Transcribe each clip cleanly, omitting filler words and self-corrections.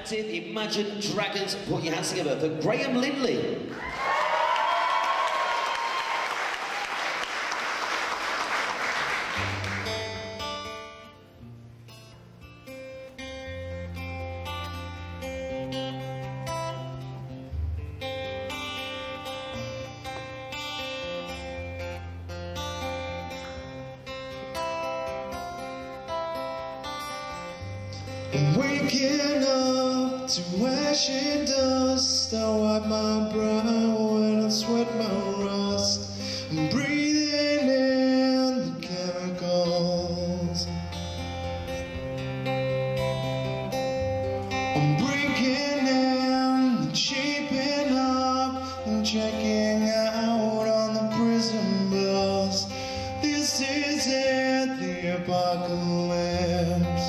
Radioactive, Imagine Dragons. Put your hands together for Graham Lindley. Waking up to ashy dust, I wipe my brow and I sweat my rust. I'm breathing in the chemicals. I'm breaking in and shaping up and checking out on the prison bus. This is it, the apocalypse.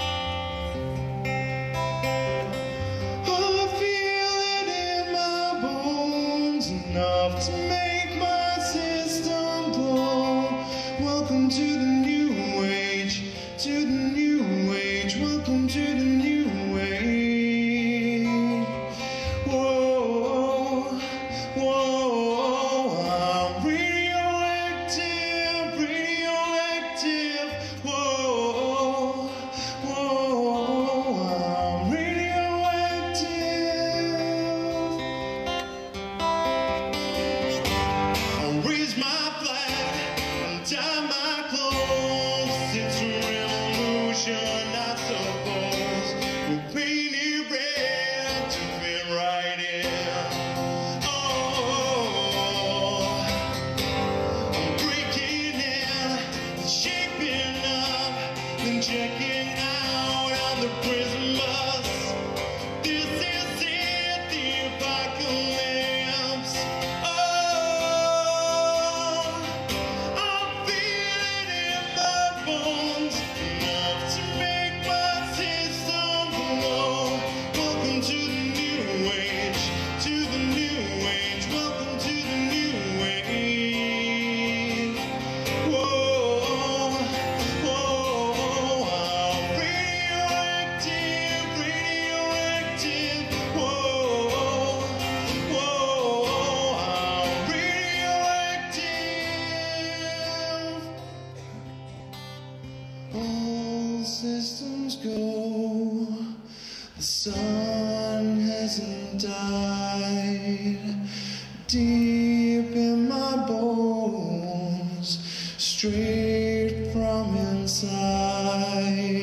Enough to make my system blow. Welcome to the new age, to the new age. Welcome to the new age. Whoa, whoa, I'm radioactive, radioactive. Whoa, whoa, I'm radioactive. Raise my flag and dye my clothes. It's a revolution, I suppose. We'll paint it red to fit right in. Oh, I'm breaking in, shaping up, then checking out on the prison bus. This is it, the apocalypse. All systems go, the sun hasn't died. Deep in my bones, straight from inside.